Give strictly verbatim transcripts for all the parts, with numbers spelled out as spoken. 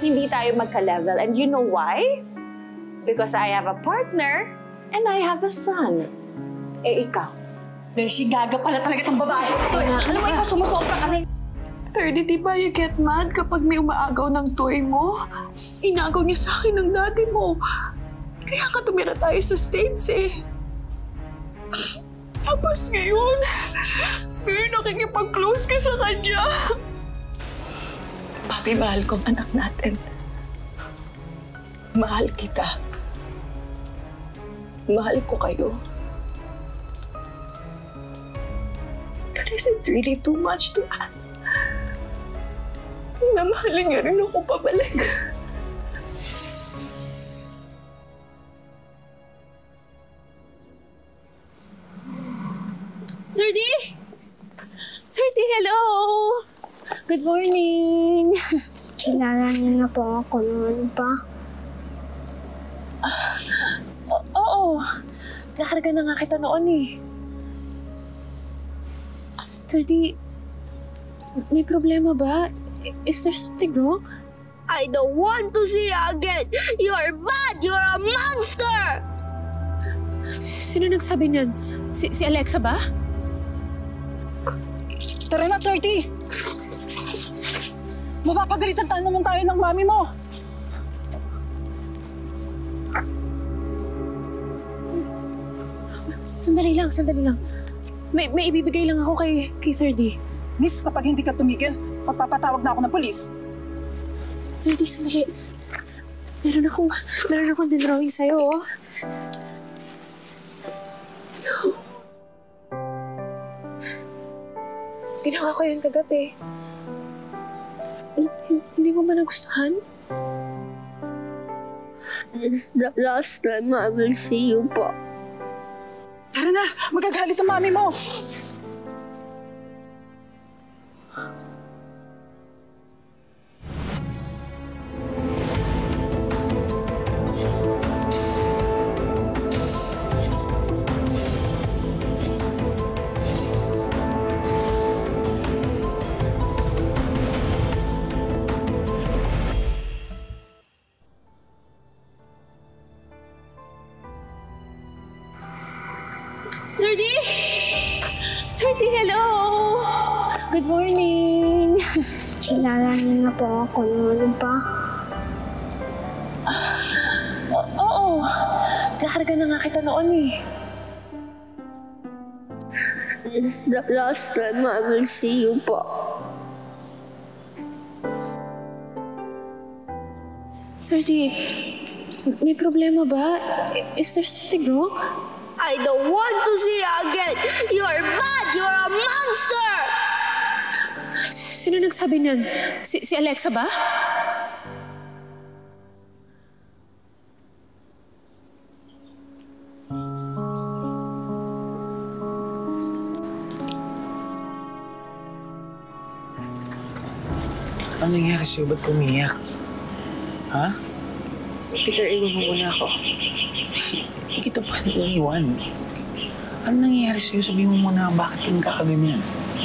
hindi tayo magka-level. And you know why? Because I have a partner and I have a son. Eh, ikaw? Beshi, gaga pala talaga itong babae. Alam mo, ikaw sumusobra ka rin. thirty, di ba you get mad kapag may umaagaw ng toy mo? Inagaw niya sa akin ng dati mo. Kaya ka tumira tayo sa States eh. Tapos ngayon, ngayon nakikipag-close ka sa kanya. Papi, mahal kong anak natin. Mahal kita. Mahal ko kayo. But is it really too much to ask? Namahalin niyo rin ako pabalik. thirty? thirty, hello! Good morning! Kilala niyo na po ako noon pa? Uh, oo. Nakarga na nga kita noon eh. thirty, may problema ba? Is there something wrong? I don't want to see you again! You're bad! You're a monster! Sino nagsabi niyan? Si, si Alexa ba? Tara na, thirty! Mapapagalitan tayo naman tayo ng mami mo! Sandali lang, sandali lang. May, may ibibigay lang ako kay, kay thirty. Miss, kapag hindi ka tumigil, papapatawag na ako ng polis. thirty, sandali. Meron akong, meron akong dinrawing sa'yo, oh. Ito. Ginawa ko yun kagabi. Hindi mo ba nagustuhan? This is the last time I will see you po. Tara na! Magagalit ang mami mo! thirty? thirty, hello! Good morning! Kilala niyo na po ako noon pa? Uh, oo. Nakarga na nga kita noon eh. This is the last time I will see you po. thirty, may problema ba? Is there something wrong? I don't want to see you again! You're bad! You're a monster! Sino nagsabi niyan? Si, si Alexa ba? Ano nangyari sa'yo? Ba't kumiyak? Ha? Peter, iwan mo muna ako. Hindi kita pa iiwan. Ano nangyayari sa'yo? Sabihin mo muna, bakit ka nagkakaganyan?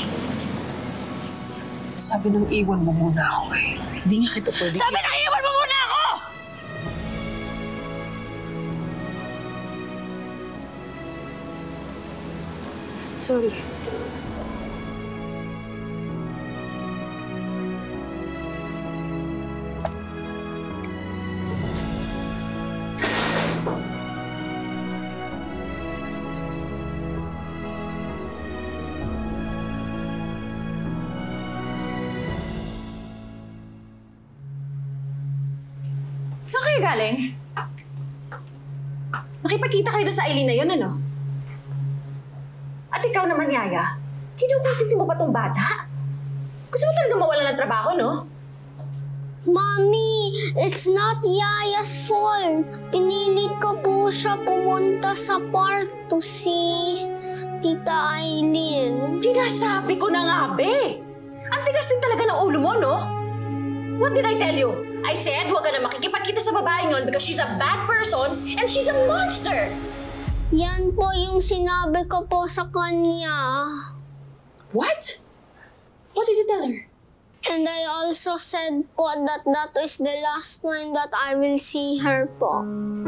Sabi nang iwan mo muna ako eh. Hindi nga kita pwede... Sabi na iwan mo muna ako! Sorry. Saan kayo galing? Nakipagkita kayo doon sa Eileen na yun, ano? At ikaw naman, Yaya, kinukonsinti mo pa tong bata? Gusto mo talaga mawala ng trabaho, no? Mommy, it's not Yaya's fault. Pinilit ko po siya pumunta sa park to see Tita Eileen. Sinasabi ko na nga, be! Ang tigas din talaga ng ulo mo, no? What did I tell you? I said, huwag ka na makikipagkita sa babaeng yun because she's a bad person and she's a monster! Yan po yung sinabi ko po sa kanya. What? What did you tell her? And I also said po that that is the last time that I will see her po.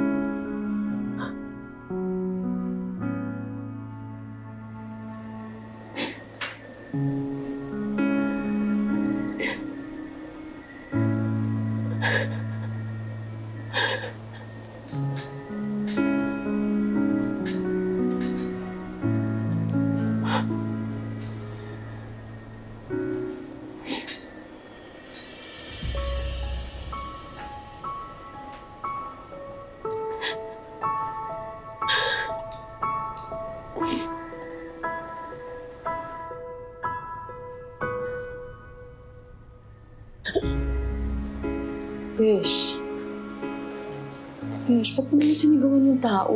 Besh. Besh, ba't mo naman sinigawan yung tao?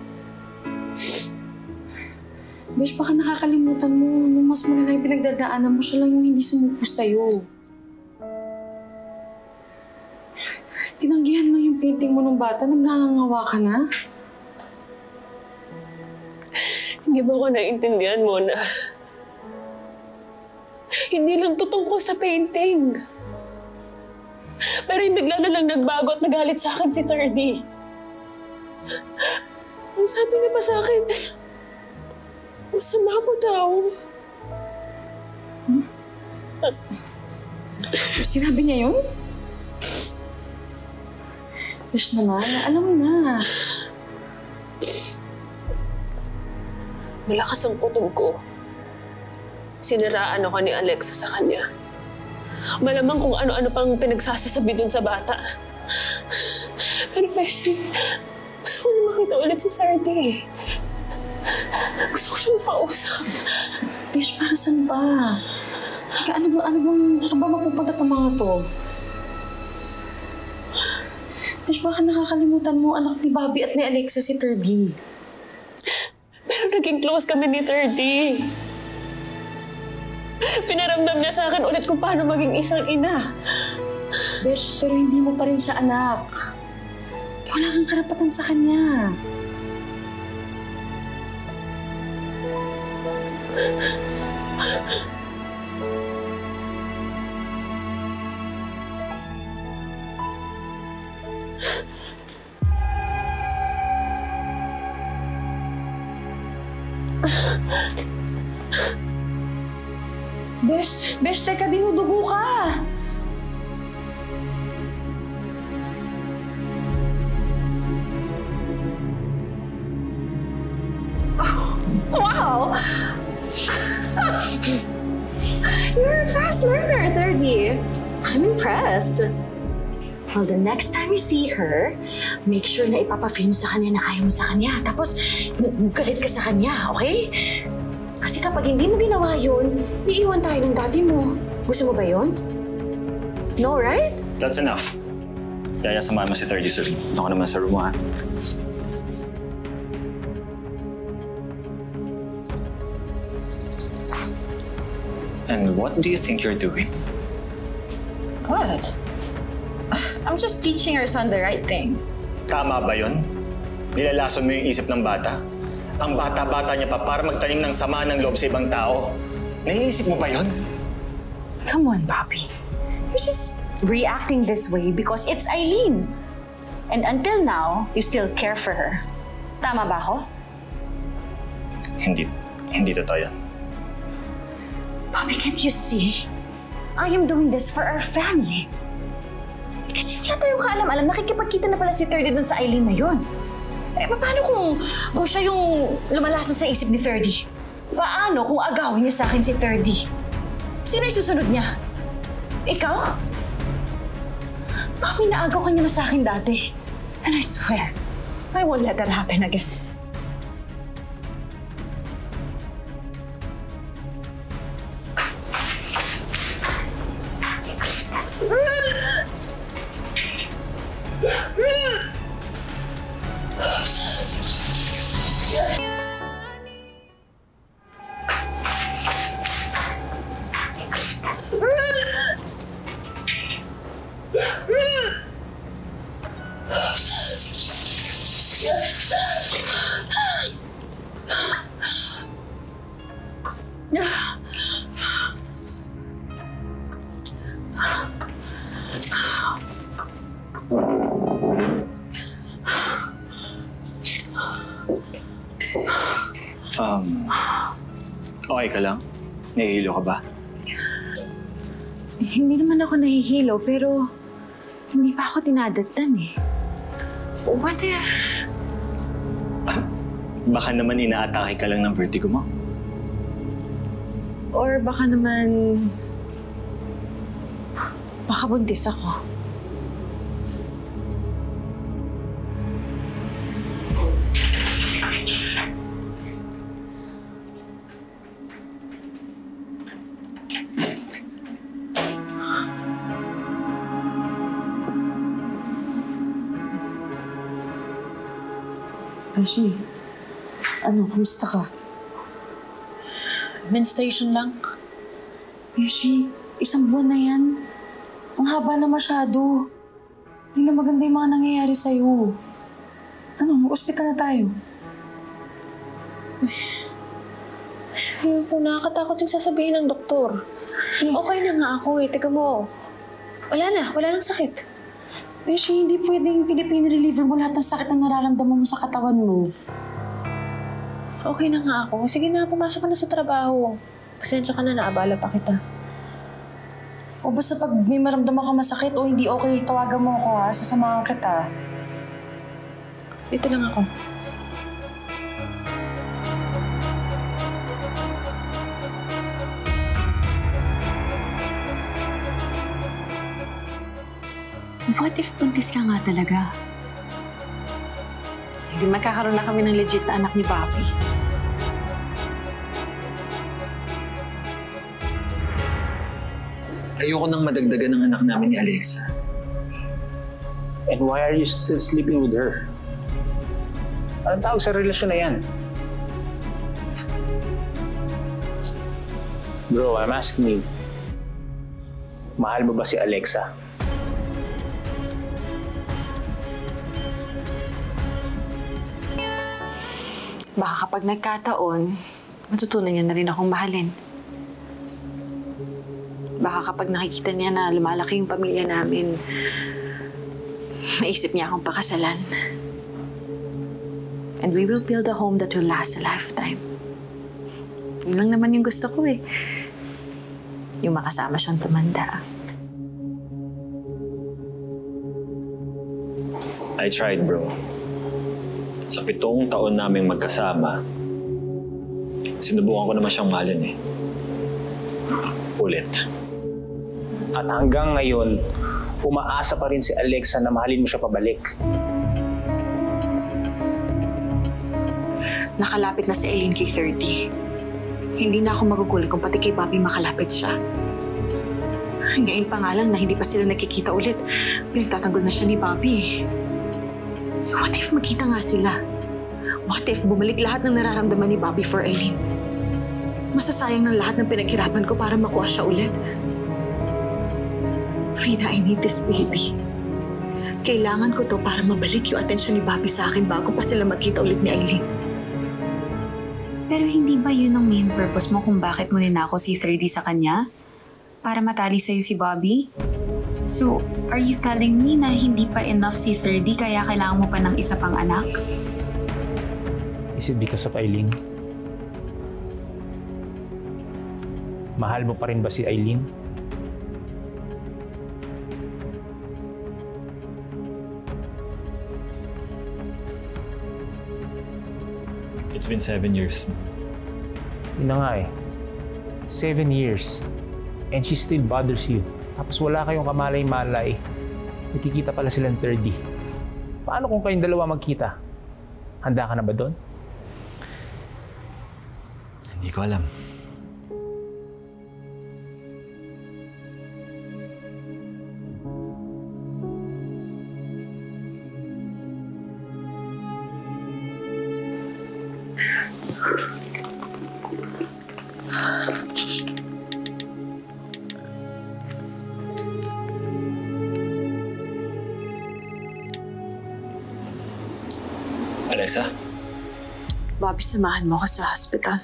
Besh, baka nakakalimutan mo nung mas malala yung pinagdadaanan mo, siya lang yung hindi sumuko sa'yo. Tinanggihan mo yung painting mo nung bata, nagngangawa ka na? Hindi mo ako naiintindihan mo na hindi lang to tungkol sa painting. Pero yung bigla na lang nagbago at nagalit sa akin si Thirdy. Ang sabi niya pa sa akin, masama ko daw. Hmm? Sinabi niya yun? Besh naman, alam mo na. Malakas ang kutob ko. Siniraan ako ni Alexa sa kanya. Malamang kung ano-ano pang pinagsasasabi dun sa bata. Pero Besh, gusto ko na makita ulit si Sardy. Gusto ko siyang pausap. Besh, para saan ba? Teka, ano ba, ano bang, saan ba mapupunta itong mga to? Besh, baka nakakalimutan mo anak ni Bobby at ni Alexa si Thirdy. Pero naging close kami ni Thirdy. Pinaramdam niya sa akin ulit kung paano maging isang ina. Besh, pero hindi mo pa rin siya anak. Wala kang karapatan sa kanya. Besh, Besh, teka, dinudugo ka! Wow! You're a fast learner, Thirdy. I'm impressed. Well, the next time you see her, make sure na ipapafeel mo sa kanya na ayaw mo sa kanya. Tapos, galit ka sa kanya, okay? Kasi kapag hindi mo ginawa yun, iiwan tayo ng daddy mo. Gusto mo ba yun? No, right? That's enough. Kaya samahan mo si Thirdy, sir. Doon ka naman sa room mo, ha? And what do you think you're doing? What? I'm just teaching your son the right thing. Tama ba yun? Nilalason mo yung isip ng bata? Ang bata-bata niya pa para magtanim ng sama ng loob sa ibang tao. Naiisip mo ba yun? Come on, Bobby. You're just reacting this way because it's Eileen. And until now, you still care for her. Tama ba ako? Hindi. Hindi totoo yan. Bobby, can't you see? I am doing this for our family. Kasi wala tayong kaalam-alam, nakikipagkita na pala si Thirdy dun sa Eileen na yun. Eh, paano kung, kung siya yung lumalason sa isip ni Thirdy? Paano kung agawin niya sa akin si Thirdy? Sino yung susunod niya? Ikaw? Mami, naagaw ka niya na sa akin dati. And I swear, I won't let that happen again. Um, okay ka lang? Nahihilo ka ba? Hindi naman ako nahihilo, pero hindi pa ako tinadatnan eh. What if... Baka naman inaatake ka lang ng vertigo mo. Or baka naman... Baka buntis ako. Beshi, ano, kumusta ka? Menstruation lang. Beshi, isang buwan na yan. Ang haba na masyado. Hindi na maganda yung mga nangyayari sa'yo. Ano, mag-ospital na tayo. Ayoko, nakakatakot yung sasabihin ng doktor. Okay na nga ako eh, teka mo. Wala na, wala nang sakit. Beshi, hindi pwedeng pinipin-reliever mo lahat ng sakit na nararamdaman mo sa katawan mo. Okay na nga ako. Sige na, pumasok ka na sa trabaho. Pasensya ka na, naabala pa kita. O basta pag may maramdaman ka masakit o hindi okay, tawagan mo ako ha. Sasamahan kita. Dito lang ako. What if buntis ka nga talaga? Hindi magkakaroon na kami ng legit na anak ni Bobby. Ayoko nang madagdagan ng anak namin ni Alexa. And why are you still sleeping with her? Anong tawag sa relasyon na yan? Bro, I'm asking you. Mahal mo ba si Alexa? Baka kapag nagkataon, matutunan niya na rin akong mahalin. Baka kapag nakikita niya na lumalaki yung pamilya namin, maisip niya akong pakasalan. And we will build a home that will last a lifetime. Yun lang naman yung gusto ko eh. Yung makasama siyang tumanda. I tried, bro. Sa pitong taon naming magkasama, sinubukan ko naman siyang mahalin eh. Ulit. At hanggang ngayon, umaasa pa rin si Alexa na mahalin mo siya pabalik. Nakalapit na si Eileen kay thirty. Hindi na ako magugulat kung pati kay Bobby makalapit siya. Ngayon pa nga lang na hindi pa sila nagkikita ulit, pinagtatanggol na siya ni Bobby. What if magkita nga sila? What if bumalik lahat ng nararamdaman ni Bobby for Eileen? Masasayang ng lahat ng pinaghirapan ko para makuha siya ulit. Frida, I need this baby. Kailangan ko to para mabalik yung atensyon ni Bobby sa akin bago pa sila magkita ulit ni Eileen. Pero hindi ba yun ang main purpose mo kung bakit mo ninako si thirty sa kanya? Para matali sa'yo si Bobby? So, are you telling me na hindi pa enough si thirty kaya kailangan mo pa ng isa pang anak? Is it because of Eileen? Mahal mo pa rin ba si Eileen? It's been seven years. Yun na nga eh. Seven years. And she still bothers you. Tapos wala kayong kamalay-malay. Nakikita pala silang thirty. Paano kung kayong dalawa magkita? Handa ka na ba doon? Hindi ko alam. Alexa? Bobby, samahan mo ako sa hospital.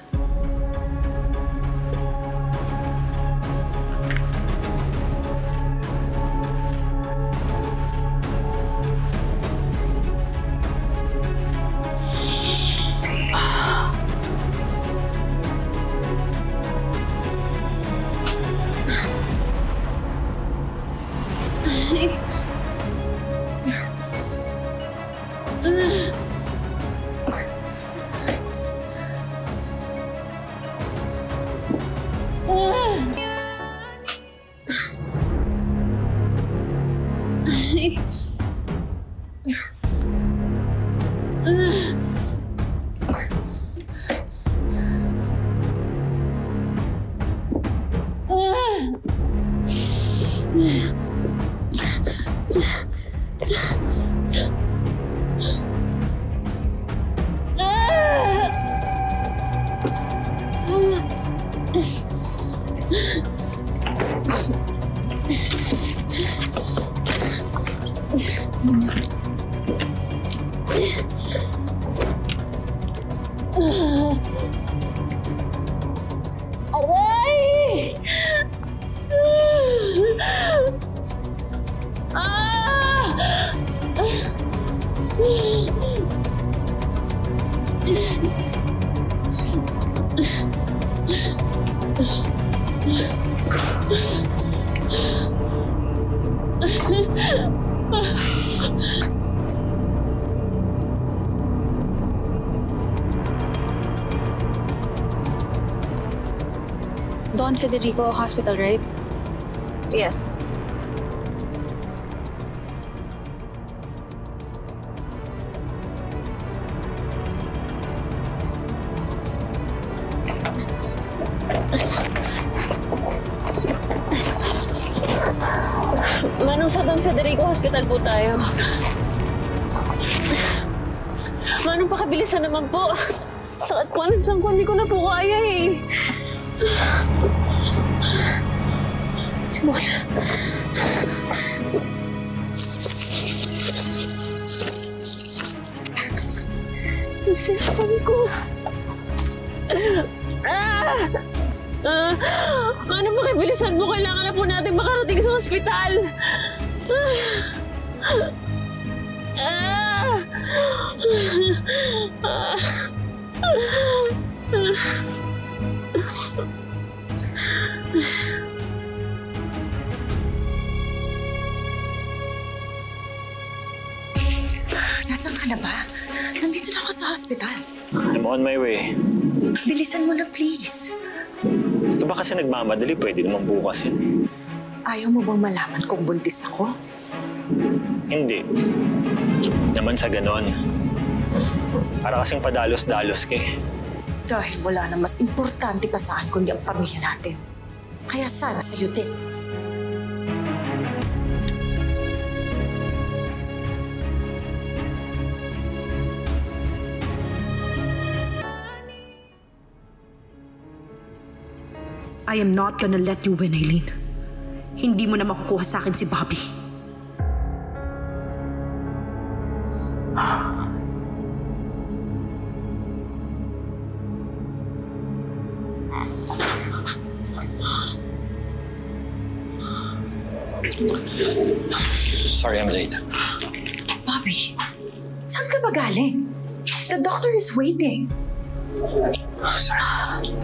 Aray! Don Federico Hospital, right? Yes. Manong, sa Don Federico Hospital po tayo. Manong, pakibilisan naman po. Sakit ko ng tiyan ko, hindi ko na po kaya eh. Simona. Yung cellphone ko. Ah! Ah! Ano, makibilisan mo? Kailangan na po natin makarating sa ospital. Ah! Ah! Nasaan ka na ba? Nandito na ako sa hospital. I'm on my way. Bilisan mo na, please. Ito ba kasi nagmamadali? Pwede naman bukas yun. Ayaw mo bang malaman kung buntis ako? Hindi. Naman sa ganon. Para kasing padalos-dalos ka eh. Dahil wala na mas importante pa saan kundi ang pamilya natin. Kaya sana sa'yo din. I am not gonna let you win, Aileen. Hindi mo na makukuha sa akin si Bobby. Sorry, I'm late. Bobby, saan ka ba galing? The doctor is waiting. Sorry.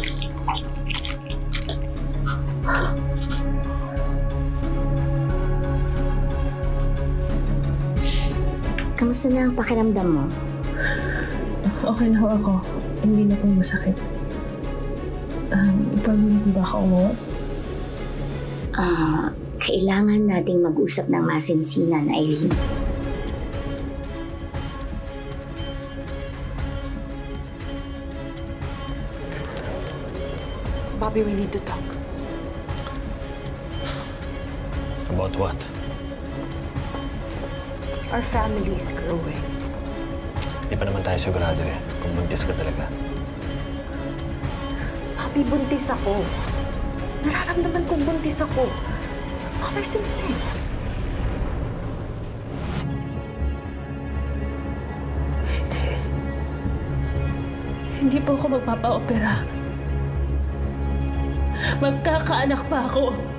Kamusta na ang pakiramdam mo? Okay na ho ako. Hindi na po masakit. Um, pwede na po ba ako umuwi? Ah, kailangan nating mag-usap ng masinsinan, Aileen. Bobby, we need to talk. About what? Our family is growing. Di pa naman tayo sigurado eh, kung buntis ka talaga. Bobby, buntis ako. Nararamdaman kong buntis ako. Mother's instinct. Hindi. Hindi po ako magpapa-opera. Magkakaanak pa ako.